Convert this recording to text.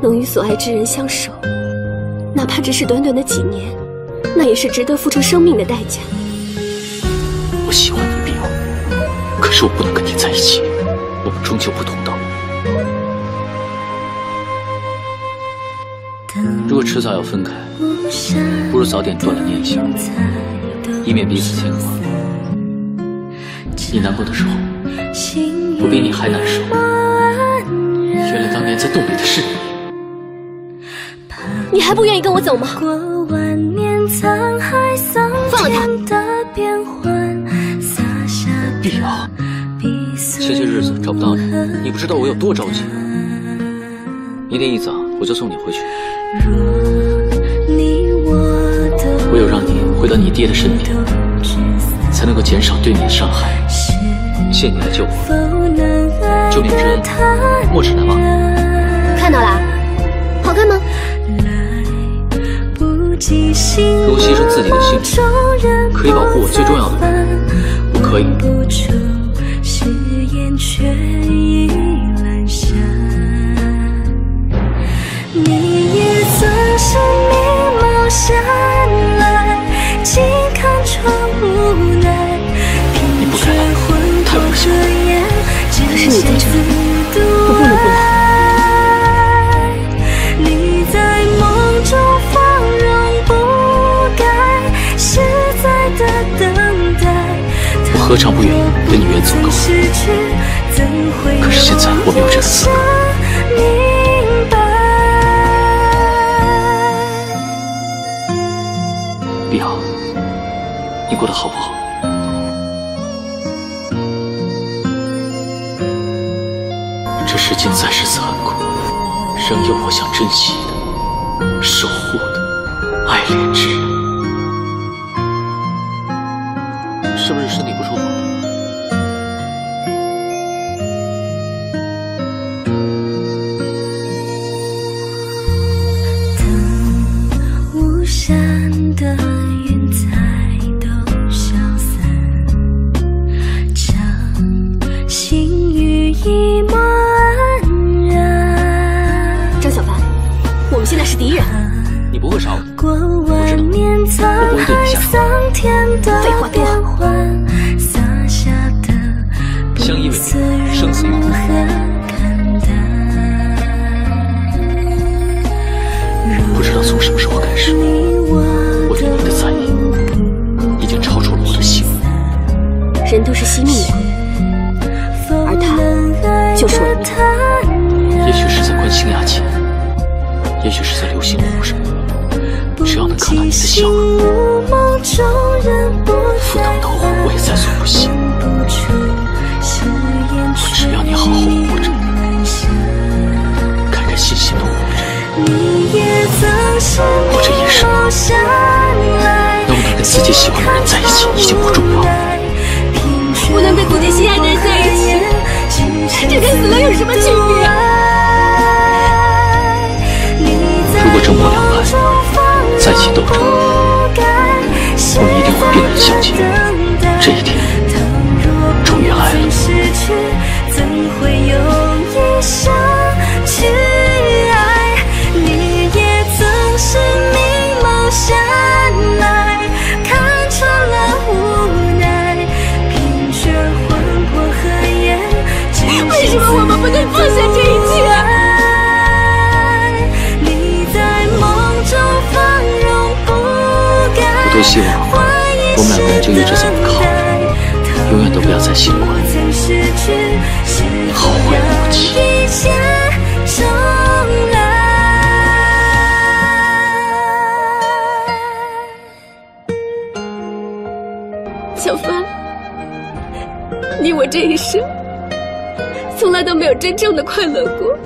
能与所爱之人相守，哪怕只是短短的几年，那也是值得付出生命的代价。 我喜欢你，碧瑶，可是我不能跟你在一起，我们终究不同道。如果迟早要分开，不如早点断了念想，以免彼此牵挂。你难过的时候，我比你还难受。原来当年在洞里的是你。 你还不愿意跟我走吗？放了他！ 碧瑶，前些日子找不到你，你不知道我有多着急。明天一早我就送你回去。唯有让你回到你爹的身边，才能够减少对你的伤害。谢谢你来救我，救命之恩，没齿难忘。 看到了，好看吗？ 如果牺牲自己的性命，可以保护我最重要的人，我可以。 你也曾是迷茫下来，静看窗无奈， 你不该来，太危险了。 可是你在这里，我不能不来。 你在梦中放任不改，实在的等待。 我何尝不愿意跟你远走高飞？可是现在我没有这个资格。碧瑶，你过得好不好？这世间再是残酷，仍有我想珍惜的、守护的、爱恋之人。是不是身体不舒服？ 等无山的云彩都消散，将心语一抹安然。 张小凡，我们现在是敌人。 你不会杀我， 过万年沧海桑田的变幻，洒下的相依为命，生死与共。不知道从什么时候开始，我对你的在意已经超出了我的心。 人都是惜命的，而他就是我的命。 也许是在观星崖前，也许是在流星湖上，只要能看到你的笑容，赴汤蹈火我也在所不惜。我只要你好好活着，开开心心的活着。我这一生能不能跟自己喜欢的人在一起已经不重要了。 不能跟自己心爱的人在一起，这跟死了有什么区别？ 如果正我两派在一起斗争，我们一定会兵刃相见。这一天终于来了。 怎会有一生去爱？你也曾是迷茫下来，看穿了无奈，凭却魂魄和眼。 为什么我们不能放下这一切？ 你在梦中放任不改。 我多希望我们两个人就一直这么靠，永远都不要再心软，后会无期。 小帆，你我这一生从来都没有真正的快乐过。